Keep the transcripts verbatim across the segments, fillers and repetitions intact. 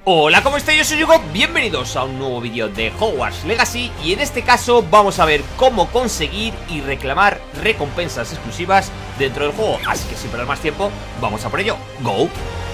Hola, ¿cómo estáis? Yo soy Yugo, bienvenidos a un nuevo vídeo de Hogwarts Legacy. Y en este caso vamos a ver cómo conseguir y reclamar recompensas exclusivas dentro del juego. Así que sin perder más tiempo, vamos a por ello. ¡Go!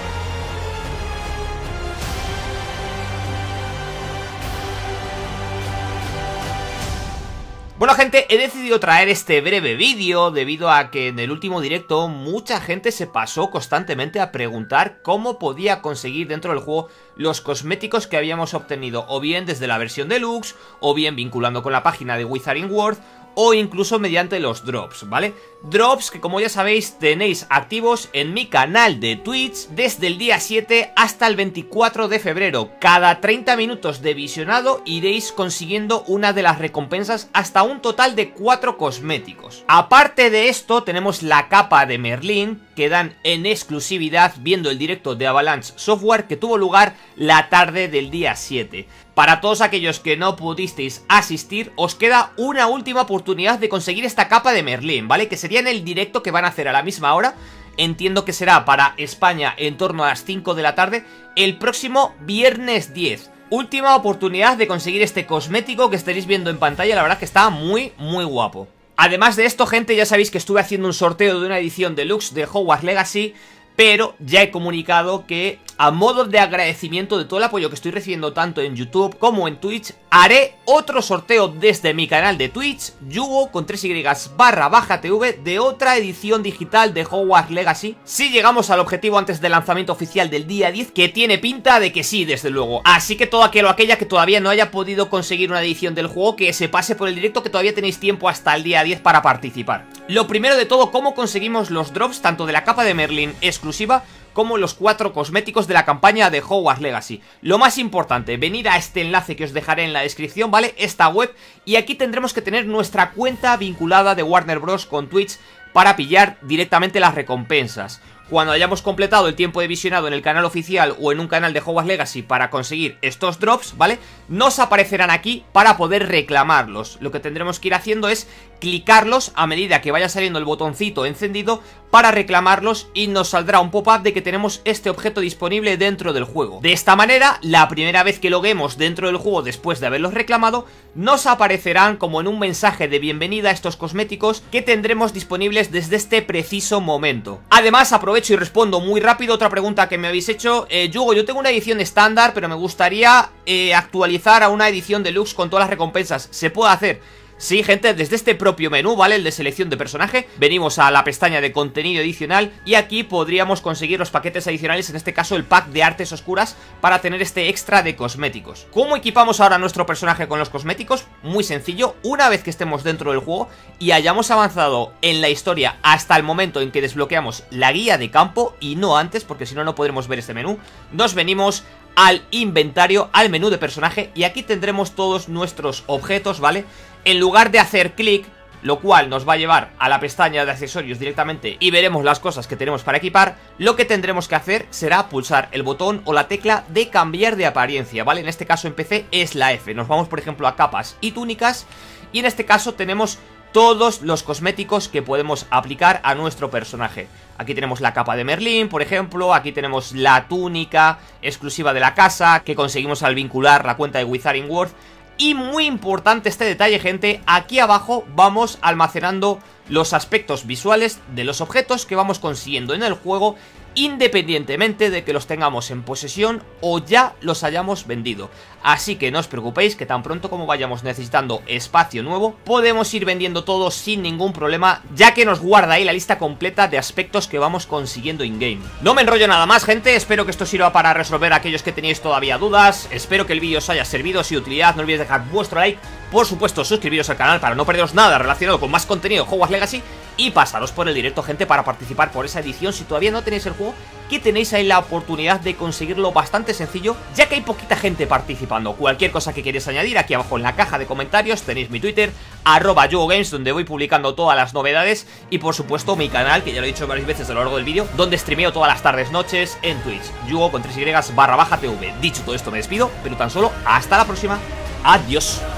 Bueno, gente, he decidido traer este breve vídeo debido a que en el último directo mucha gente se pasó constantemente a preguntar cómo podía conseguir dentro del juego los cosméticos que habíamos obtenido, o bien desde la versión deluxe, o bien vinculando con la página de Wizarding World, o incluso mediante los drops, ¿vale? Drops que, como ya sabéis, tenéis activos en mi canal de Twitch desde el día siete hasta el veinticuatro de febrero. Cada treinta minutos de visionado iréis consiguiendo una de las recompensas hasta un total de cuatro cosméticos. Aparte de esto, tenemos la capa de Merlín que dan en exclusividad viendo el directo de Avalanche Software que tuvo lugar la tarde del día siete. Para todos aquellos que no pudisteis asistir, os queda una última oportunidad de conseguir esta capa de Merlín, ¿vale? Que sería en el directo que van a hacer a la misma hora. Entiendo que será para España en torno a las cinco de la tarde, el próximo viernes diez. Última oportunidad de conseguir este cosmético que estaréis viendo en pantalla, la verdad que está muy, muy guapo. Además de esto, gente, ya sabéis que estuve haciendo un sorteo de una edición deluxe de Hogwarts Legacy, pero ya he comunicado que, a modo de agradecimiento de todo el apoyo que estoy recibiendo tanto en YouTube como en Twitch, haré otro sorteo desde mi canal de Twitch, Yugo con tres y barra baja tv, de otra edición digital de Hogwarts Legacy, si llegamos al objetivo antes del lanzamiento oficial del día diez, que tiene pinta de que sí, desde luego. Así que todo aquel o aquella que todavía no haya podido conseguir una edición del juego, que se pase por el directo, que todavía tenéis tiempo hasta el día diez para participar. Lo primero de todo, cómo conseguimos los drops tanto de la capa de Merlín exclusiva como los cuatro cosméticos de la campaña de Hogwarts Legacy. Lo más importante, venir a este enlace que os dejaré en la descripción, ¿vale? Esta web, y aquí tendremos que tener nuestra cuenta vinculada de Warner Bros con Twitch para pillar directamente las recompensas. Cuando hayamos completado el tiempo de visionado en el canal oficial o en un canal de Hogwarts Legacy para conseguir estos drops, ¿vale? Nos aparecerán aquí para poder reclamarlos. Lo que tendremos que ir haciendo es clicarlos a medida que vaya saliendo el botoncito encendido para reclamarlos, y nos saldrá un pop-up de que tenemos este objeto disponible dentro del juego. De esta manera, la primera vez que loguemos dentro del juego después de haberlos reclamado, nos aparecerán como en un mensaje de bienvenida estos cosméticos que tendremos disponibles desde este preciso momento. Además, aprovecho y respondo muy rápido otra pregunta que me habéis hecho. eh, Yugo, yo tengo una edición estándar, pero me gustaría eh, actualizar a una edición deluxe con todas las recompensas. ¿Se puede hacer? Sí, gente, desde este propio menú, ¿vale? El de selección de personaje, venimos a la pestaña de contenido adicional y aquí podríamos conseguir los paquetes adicionales, en este caso el pack de artes oscuras, para tener este extra de cosméticos. ¿Cómo equipamos ahora nuestro personaje con los cosméticos? Muy sencillo, una vez que estemos dentro del juego y hayamos avanzado en la historia hasta el momento en que desbloqueamos la guía de campo, y no antes, porque si no, no podremos ver este menú, nos venimos al inventario, al menú de personaje, y aquí tendremos todos nuestros objetos, ¿vale? En lugar de hacer clic, lo cual nos va a llevar a la pestaña de accesorios directamente y veremos las cosas que tenemos para equipar, lo que tendremos que hacer será pulsar el botón o la tecla de cambiar de apariencia, ¿vale? En este caso en P C es la F. Nos vamos, por ejemplo, a capas y túnicas, y en este caso tenemos todos los cosméticos que podemos aplicar a nuestro personaje. Aquí tenemos la capa de Merlín, por ejemplo. Aquí tenemos la túnica exclusiva de la casa que conseguimos al vincular la cuenta de Wizarding World. Y muy importante este detalle, gente, aquí abajo vamos almacenando los aspectos visuales de los objetos que vamos consiguiendo en el juego, independientemente de que los tengamos en posesión o ya los hayamos vendido. Así que no os preocupéis, que tan pronto como vayamos necesitando espacio nuevo, podemos ir vendiendo todo sin ningún problema, ya que nos guarda ahí la lista completa de aspectos que vamos consiguiendo in-game. No me enrollo nada más, gente, espero que esto sirva para resolver a aquellos que tenéis todavía dudas. Espero que el vídeo os haya servido, si de utilidad. No olvidéis dejar vuestro like, por supuesto suscribiros al canal para no perderos nada relacionado con más contenido de Hogwarts Legacy, y pasaros por el directo, gente, para participar por esa edición. Si todavía no tenéis el juego, que tenéis ahí la oportunidad de conseguirlo bastante sencillo, ya que hay poquita gente participando. Cualquier cosa que queréis añadir, aquí abajo en la caja de comentarios tenéis mi Twitter, arroba yugogames, donde voy publicando todas las novedades, y por supuesto mi canal, que ya lo he dicho varias veces a lo largo del vídeo, donde streameo todas las tardes, noches en Twitch, Yugo con tres y barra baja tv. Dicho todo esto, me despido, pero tan solo hasta la próxima. Adiós.